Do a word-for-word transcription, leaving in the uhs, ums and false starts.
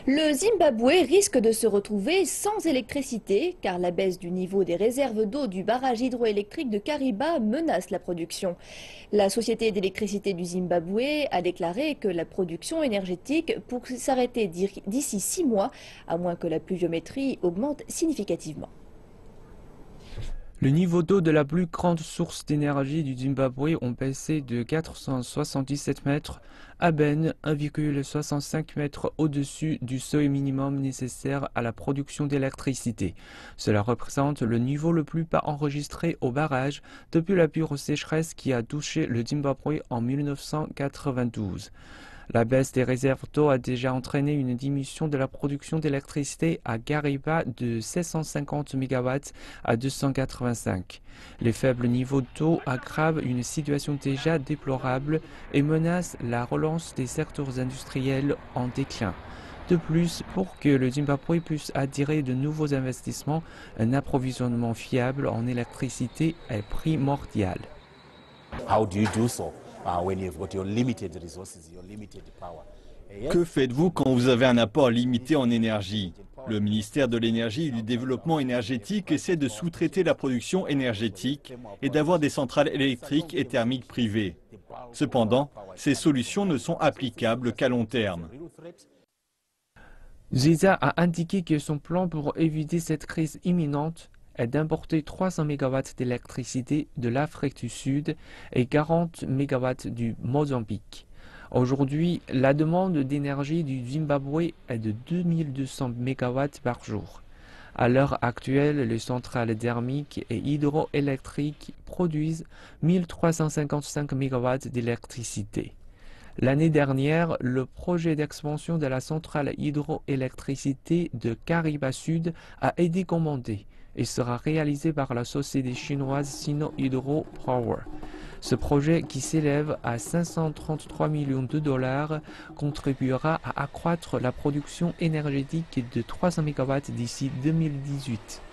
Le Zimbabwe risque de se retrouver sans électricité car la baisse du niveau des réserves d'eau du barrage hydroélectrique de Kariba menace la production. La Société d'électricité du Zimbabwe a déclaré que la production énergétique pourrait s'arrêter d'ici six mois, à moins que la pluviométrie augmente significativement. Le niveau d'eau de la plus grande source d'énergie du Zimbabwe ont baissé de quatre cent soixante-dix-sept mètres à peine un virgule soixante-cinq mètres au-dessus du seuil minimum nécessaire à la production d'électricité. Cela représente le niveau le plus bas enregistré au barrage depuis la pure sécheresse qui a touché le Zimbabwe en mille neuf cent quatre-vingt-douze. La baisse des réserves d'eau a déjà entraîné une diminution de la production d'électricité à Kariba de sept cent cinquante mégawatts à deux cent quatre-vingt-cinq. Les faibles niveaux d'eau aggravent une situation déjà déplorable et menacent la relance des secteurs industriels en déclin. De plus, pour que le Zimbabwe puisse attirer de nouveaux investissements, un approvisionnement fiable en électricité est primordial. How do you do so uh, when you've got your limited resources, your limited power? Que faites-vous quand vous avez un apport limité en énergie? Le ministère de l'Énergie et du Développement énergétique essaie de sous-traiter la production énergétique et d'avoir des centrales électriques et thermiques privées. Cependant, ces solutions ne sont applicables qu'à long terme. Ziza a indiqué que son plan pour éviter cette crise imminente est d'importer trois cents mégawatts d'électricité de l'Afrique du Sud et quarante mégawatts du Mozambique. Aujourd'hui, la demande d'énergie du Zimbabwe est de deux mille deux cents mégawatts par jour. À l'heure actuelle, les centrales thermiques et hydroélectriques produisent mille trois cent cinquante-cinq mégawatts d'électricité. L'année dernière, le projet d'expansion de la centrale hydroélectricité de Kariba Sud a été commandé et sera réalisé par la société chinoise Sino Hydro Power. Ce projet, qui s'élève à cinq cent trente-trois millions de dollars, contribuera à accroître la production énergétique de trois cents mégawatts d'ici deux mille dix-huit.